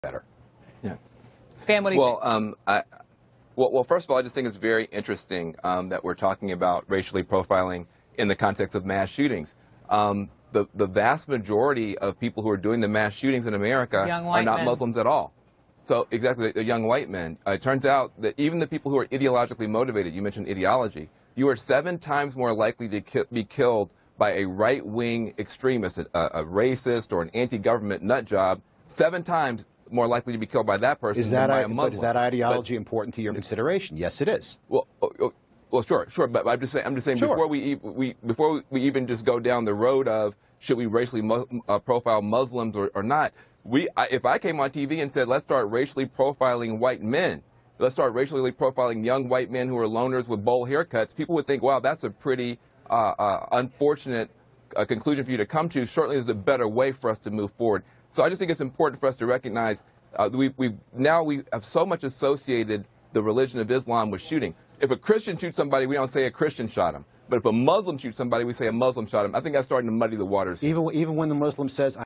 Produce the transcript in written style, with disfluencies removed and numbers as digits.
better. Yeah. Dan, what do you think? Well, first of all, I just think it's very interesting that we're talking about racially profiling in the context of mass shootings. The vast majority of people who are doing the mass shootings in America are not Muslims at all. So exactly, the young white men. It turns out that even the people who are ideologically motivated, you mentioned ideology, you are 7 times more likely to be killed by a right-wing extremist, a racist or an anti-government nut job, 7 times more likely to be killed by that person than by a Muslim. But is that ideology important to your consideration? Yes, it is. Well, sure. But I'm just saying sure. before we even just go down the road of should we racially profile Muslims or not, if I came on TV and said let's start racially profiling white men, let's start racially profiling young white men who are loners with bowl haircuts, people would think, wow, that's a pretty unfortunate conclusion for you to come to. Certainly, there's a better way for us to move forward. So I just think it's important for us to recognize we have so much associated the religion of Islam with shooting. If a Christian shoots somebody, we don't say a Christian shot him. But if a Muslim shoots somebody, we say a Muslim shot him. I think that's starting to muddy the waters. Even when the Muslim says,